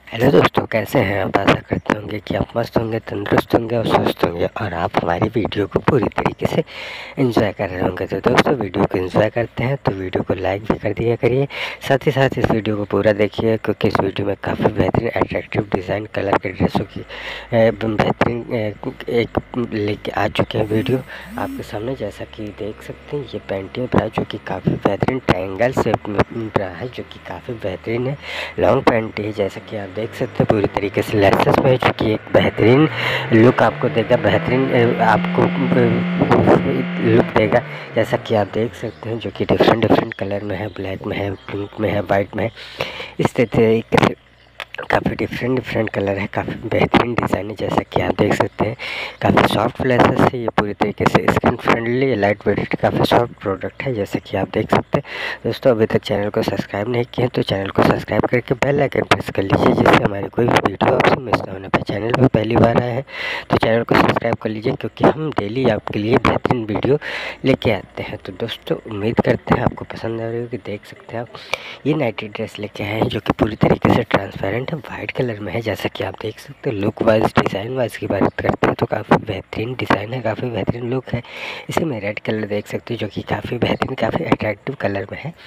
Hello दोस्तों, कैसे हैं आप। आशा करते होंगे कि आप मस्त होंगे, तंदुरुस्त होंगे और स्वस्थ होंगे और आप हमारी वीडियो को पूरी तरीके से एंजॉय कर रहे होंगे। तो दोस्तों, वीडियो को एंजॉय करते हैं तो वीडियो को लाइक भी कर दिया करिए। साथ ही साथ इस वीडियो को पूरा देखिए, क्योंकि इस वीडियो में काफ़ी बेहतरीन अट्रैक्टिव डिज़ाइन कलर के ड्रेसों की बेहतरीन एक लेके आ चुके हैं वीडियो आपके सामने। जैसा कि देख सकते हैं, ये पैंटिंग ब्रा जो कि काफ़ी बेहतरीन ट्रायंगल शेप में ब्रा है, जो कि काफ़ी बेहतरीन है। लॉन्ग पैंट है, जैसा कि आप देख सकते हैं पूरी तरीके से लेसेस में है, जो कि एक बेहतरीन लुक आपको देगा, बेहतरीन आपको लुक देगा। जैसा कि आप देख सकते हैं, जो कि डिफरेंट कलर में है, ब्लैक में है, पिंक में है, वाइट में है। इस तरीके से काफ़ी डिफरेंट कलर है, काफ़ी बेहतरीन डिज़ाइन है। जैसा कि आप देख सकते हैं, काफ़ी सॉफ्ट लेसेस है, ये पूरी तरीके से स्किन फ्रेंडली लाइट वेट काफ़ी सॉफ्ट प्रोडक्ट है। जैसे कि आप देख सकते हैं दोस्तों, अभी तक चैनल को सब्सक्राइब नहीं किए तो चैनल को सब्सक्राइब करके बेल आइकन प्रेस कर लीजिए, जिससे हमारी कोई भी वीडियो आपसे मिस ना होने पाए। चैनल पर पहली बार आए हैं तो चैनल को सब्सक्राइब कर लीजिए, क्योंकि हम डेली आपके लिए बेहतरीन वीडियो लेके आते हैं। तो दोस्तों, उम्मीद करते हैं आपको पसंद आ रही होगी। देख सकते हैं आप, ये नाइटी ड्रेस लेके आए हैं, जो कि पूरी तरीके से ट्रांसपेरेंट वाइट कलर में है। जैसा कि आप देख सकते हैं, लुक वाइज डिज़ाइन वाइज की बात करते हैं तो काफ़ी बेहतरीन डिज़ाइन है, काफ़ी बेहतरीन लुक है। इसी में रेड कलर देख सकते हैं, जो कि काफ़ी बेहतरीन, काफ़ी अट्रैक्टिव कलर में है।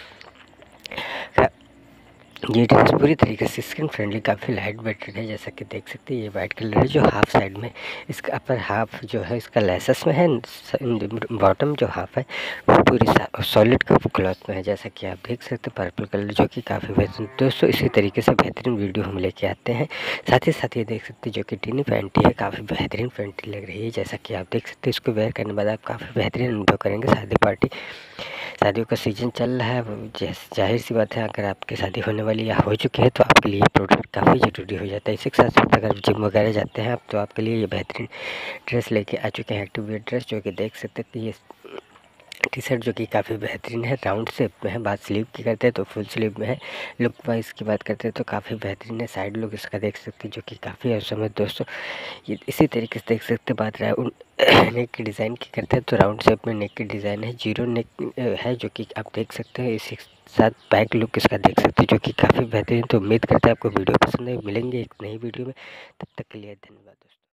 ये ड्रेस पूरी तरीके से स्किन फ्रेंडली, काफ़ी लाइट वेटेड है। जैसा कि देख सकते हैं, ये वाइट कलर है, जो हाफ साइड में, इसका अपर हाफ जो है इसका लेसेस में है, बॉटम जो हाफ है वो पूरी सॉलिड क्लॉथ में है। जैसा कि आप देख सकते हैं, पर्पल कलर, जो कि काफ़ी बेहतरीन। दोस्तों, इसी तरीके से बेहतरीन वीडियो हम लेके आते हैं। साथ ही साथ ये देख सकते हैं, जो कि टीनी पैंटी है, काफ़ी बेहतरीन पैंटी लग रही है। जैसा कि आप देख सकते हैं, इसको वेयर करने के बाद आप काफ़ी बेहतरीन अनुभव करेंगे। शादियों का सीज़न चल रहा है, जाहिर सी बात है, अगर आपकी शादी होने वाली या हो चुकी है तो आपके लिए ये प्रोडक्ट काफ़ी ज़रूरी हो जाता है। इसी के साथ साथ अगर जिम वगैरह जाते हैं आप, तो आपके लिए ये बेहतरीन ड्रेस लेके आ चुके हैं, एक्टिव वेयर ड्रेस, जो कि देख सकते हैं कि ये टी शर्ट जो कि काफ़ी बेहतरीन है, राउंड शेप में है। बात स्लीव की करते हैं तो फुल स्लीव में है। लुक वाइज की बात करते हैं तो काफ़ी बेहतरीन है। साइड लुक इसका देख सकते हैं, जो कि काफ़ी औसम है दोस्तों। ये इसी तरीके से देख सकते हैं। बात रहा उन नेक की डिज़ाइन की करते हैं तो राउंड शेप में नेक की डिज़ाइन है, जीरो नेक है, जो कि आप देख सकते हैं। इसी साथ बैक लुक इसका देख सकते हैं, जो कि काफ़ी बेहतरीन। तो उम्मीद करते हैं आपको वीडियो पसंद है। मिलेंगे एक नई वीडियो में, तब तक के लिए धन्यवाद।